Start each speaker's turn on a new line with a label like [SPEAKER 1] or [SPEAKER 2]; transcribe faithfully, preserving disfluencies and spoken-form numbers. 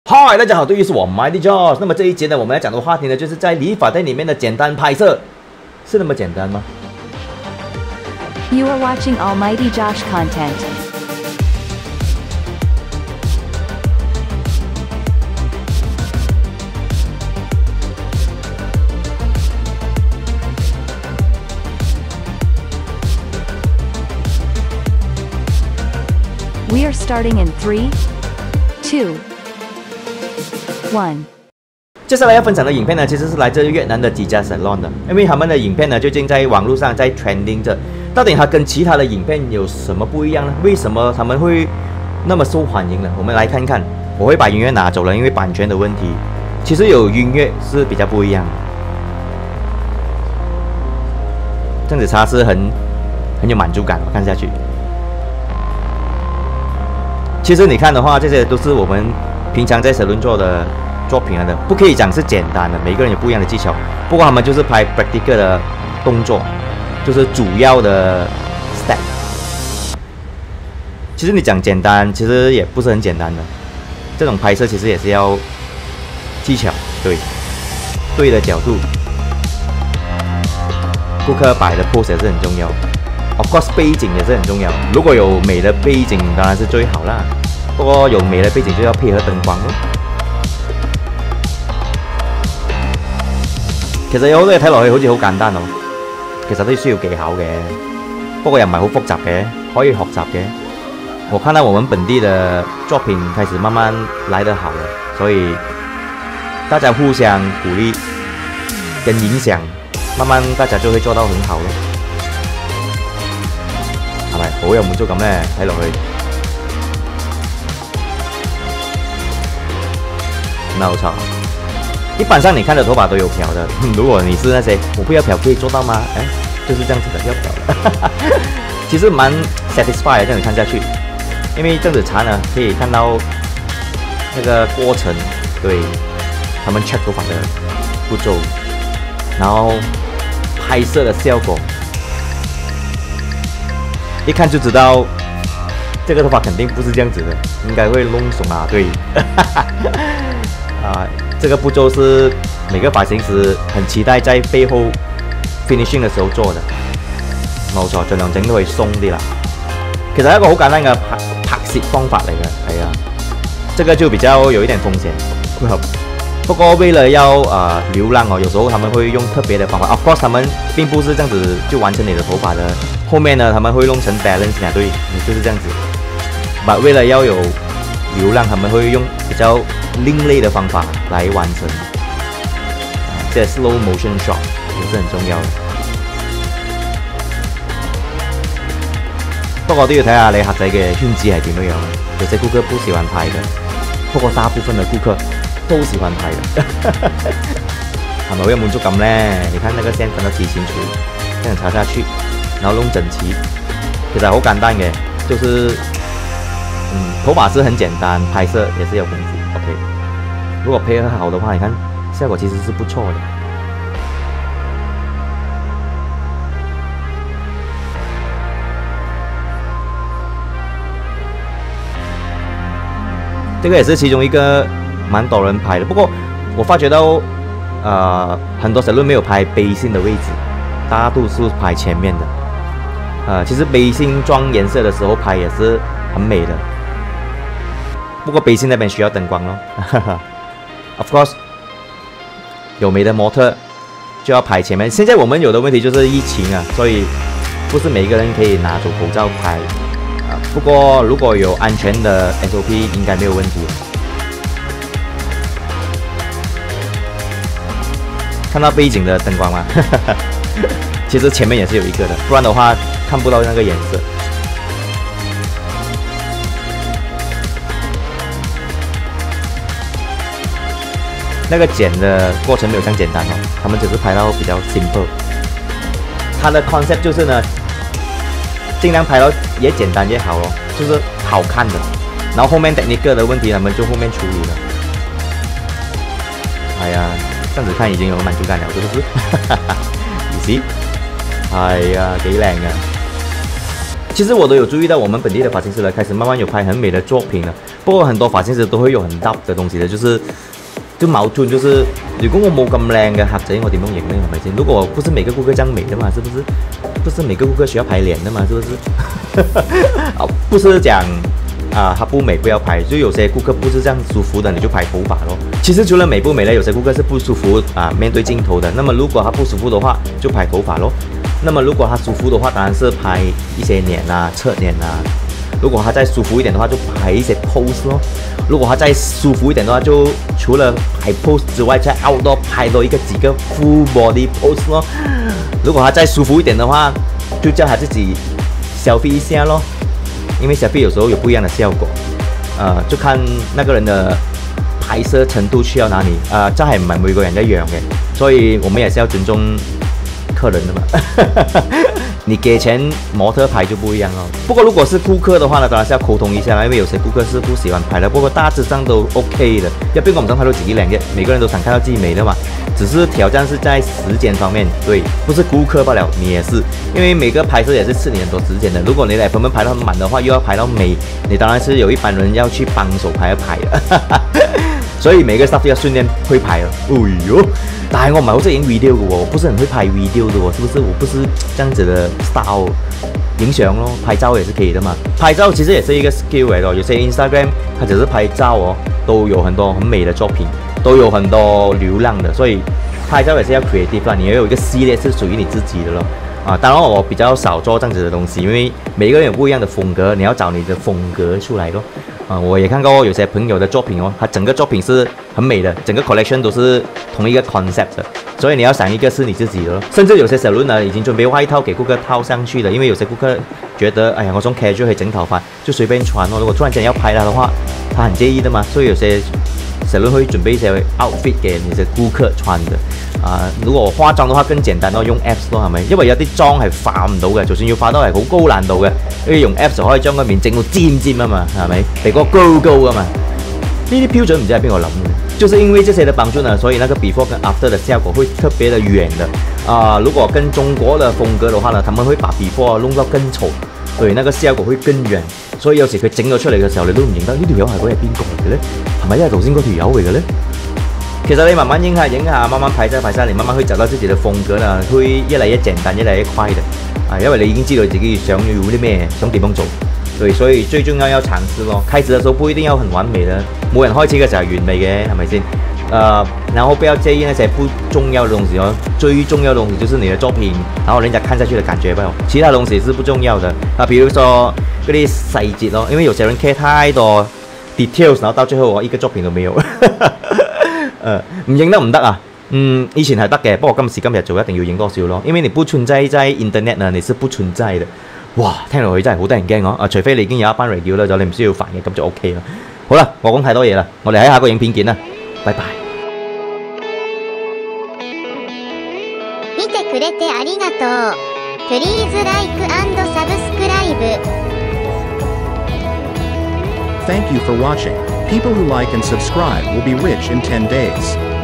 [SPEAKER 1] 嗨，大家好，这里是我 Mighty Josh。那么这一节呢，我们要讲的话题呢，就是在理发店里面的简单拍摄，是那么简单吗
[SPEAKER 2] You are watching Almighty Josh content. We are starting in three, two, one.
[SPEAKER 1] 接下来要分享的影片呢，其实是来自越南的几家 salon 的，因为他们的影片呢，最近在网络上在 trending 着。到底它跟其他的影片有什么不一样呢？为什么他们会那么受欢迎呢？我们来看看。我会把音乐拿走了，因为版权的问题。其实有音乐是比较不一样的。这样子擦是很很有满足感，我看下去。其实你看的话，这些都是我们平常在 salon 做的作品来的，不可以讲是简单的，每个人有不一样的技巧。不过他们就是拍 practical 的动作，就是主要的 step。其实你讲简单，其实也不是很简单的。这种拍摄其实也是要技巧，对，对的角度，顾客摆的 pose 也是很重要。Of course， 背景也是很重要。如果有美的背景，当然是最好啦。不過有美嘅背景就要配合燈光咯。其實有好多嘢睇落去好似好簡單哦，其實都需要技巧嘅。不過又唔係好複雜嘅，可以學習嘅。我看到我們本地的作品開始慢慢來得好了，所以大家互相鼓勵跟影響，慢慢大家就會做到很好咯。係咪好有滿足感呢？睇落去。没有错，一般上你看的头发都有漂的。如果你是那些我不要漂可以做到吗？哎，就是这样子的，要漂的。其实蛮 satisfied 的，这样子看下去，因为这样子擦呢，可以看到那个过程，对他们 check 头发的步骤，然后拍摄的效果，一看就知道这个头发肯定不是这样子的，应该会弄怂啊，对。啊，这个步骤是每个发型师很期待在背後 finishing 嘅時候做的，冇錯，盡量整到佢鬆啲啦。其實係一個好簡單嘅拍拍攝方法嚟嘅，係啊，這個就比較有一點風險。不過為了要呃流浪哦，有時候他們會用特別的方法。Of course，他們並不是這樣子就完成你的頭髮的，後面呢他們會弄成 balance 啊，對，就是這樣子。但為了要有流浪，他們會用比較另類的方法來完成，即係 slow motion shot 也是很重要的。不過都要睇下你客仔嘅圈子係點樣樣。有些顧客不喜歡拍的，不過大部分的顧客都喜歡拍的。係咪好有滿足感呢？你看那個線分得幾清楚，這樣擦下去，然後弄整齊，其實好簡單嘅，就是嗯，頭髮是很簡單，拍攝也是有功夫。OK， 如果配合好的話，你看效果其實是不錯的。這個也是其中一個蠻多人拍的，不過我發覺到，呃，很多 salon 沒有拍背心的位置，大多數拍前面的。呃，其實背心裝顏色的時候拍也是很美的。不過背心那邊需要燈光咯，Of course， 有美的模特就要拍前面。現在我們有的問題就是疫情啊，所以不是每一個人可以拿走口罩拍啊。不過如果有安全的 S O P， 應該沒有問題。看到背景的燈光嗎？其實前面也是有一個的，不然的話看不到那個顏色。那個剪的過程沒有咁簡單哦，他們只是拍到比較 simple。它的 concept 就是呢，盡量拍到越簡單越好咯，就是好看的。然後後面 technical 的問題，他們就後面處理了。哎呀，這樣子看已經有滿足感了，是不是？你see？哎呀，幾靚啊！其實我都有注意到，我們本地的髮型師呢，開始慢慢有拍很美的作品了。 不過很多髮型師都會有很搭嘅東西嘅，就是就矛盾，就是如果我冇咁靚嘅客仔，我點樣影呢？係咪先？如果不是每個顧客這樣美的嘛，是不是？不是每個顧客需要拍臉的嘛，是不是？啊，不是講啊，他不美不要拍，就有些顧客不是這樣舒服的，你就拍頭髮咯。其實除了美不美呢，有些顧客是不舒服啊，面對鏡頭的。那麼如果他不舒服的話，就拍頭髮咯。那麼如果他舒服的話，當然是拍一些臉啊、側臉啊。如果他再舒服一點的話，就拍一些 pose 咯。如果他再舒服一點的話，就除了拍 pose 之外，再 outdoor 拍多一個幾個 full body pose 咯。如果他再舒服一點的話，就叫他自己 selfie 一下咯。因為 selfie 有時候有不一樣的效果，呃，就看那個人的拍攝程度去到哪裡，呃，這係唔係每個人一樣嘅，所以我們也是要尊重客人的嘛。你給錢模特拍就不一樣咯。不過如果是顧客的話呢，當然是要溝通一下啦，因為有些顧客是不喜歡拍的。不過大致上都 OK 的，因為邊個唔想拍到自己靚嘅，每個人都想看到自己美的嘛。只是挑戰是在時間方面，對，不是顧客罷了，你也是，因為每個拍攝也是吃你很多時間的。如果你來分分拍到很滿的話，又要拍到美，你當然是有一班人要去幫手拍一拍的。所以每個 staff 要訓練會拍咯。哎呦，但係我唔係好識影 video 嘅喎，我不是很會拍 video 嘅喎，是不是？我不是這樣子的 style。影相咯，拍照也是可以的嘛。拍照其實也是一個 skill 嚟的，有些 Instagram 它只是拍照哦，都有很多很美的作品，都有很多流量的，所以拍照也是要 creative 啦，你要有一個系列是屬於你自己的咯。啊，當然我比較少做這樣子的東西，因為每個人有不一樣的風格，你要找你的風格出來咯。啊，我也看過有些朋友的作品哦，他整個作品是很美的，整個 collection 都是同一個 concept 的，所以你要想一個是你自己的咯。甚至有些 salon 呢，已經準備外套給顧客套上去了，因為有些顧客覺得，哎呀，我從 casual 去整頭髮就隨便穿哦，如果突然間要拍他的話，他很介意的嘛，所以有些 salon 會準備一些 outfit 給你的顧客穿的。啊，如果化妝的話更簡單咯，用 apps 咯，係咪？因為有啲妝係化唔到嘅，就算要化都係好高難度嘅，因為用 apps 就可以將個面整到尖尖啊嘛，係咪？鼻哥高高啊嘛，呢啲標準唔知係邊個諗嘅？就是因為這些的幫助呢，所以那個 before 跟 after 的效果會特別的遠的。啊，如果跟中國的風格的話呢，他們會把 before 弄到更醜，對，那個效果會更遠。所以有時佢整咗出嚟嘅時候，你都唔認得呢條友係嗰係邊個嚟嘅咧？係咪因為頭先嗰條友嚟嘅咧？其實你慢慢影下影下，慢慢拍晒拍晒，你慢慢會找到自己的風格啦，會越來越簡單，越來越快的。啊，因為你已經知道自己想要啲咩，想點樣做。對，所以最重要要嘗試咯。開始的時候不一定要很完美的，冇人開始嘅時候係完美嘅，係咪先？呃，然後不要介意那些不重要的東西哦，最重要的東西就是你的作品，然後人家看下去的感覺吧。其他東西是不重要的。啊，比如說嗰啲細節咯，因為有些人 care 太多 details， 然後到最後我一個作品都沒有。呃，唔影得唔得啊？嗯，以前係得嘅，不過今時今日就一定要影多少咯，因為你不存在在 internet 呢，你是不存在的。哇，聽落去真係好得人驚哦！啊，除非你已經有一班 radio 啦，咗你唔需要煩嘅，咁就 OK 啦。好啦，我講太多嘢啦，我哋喺下個影片見啦，拜拜。
[SPEAKER 3] 見てくれてありがとう。Please like and subscribe.
[SPEAKER 4] Thank you for watching. People who like and subscribe will be rich in ten days.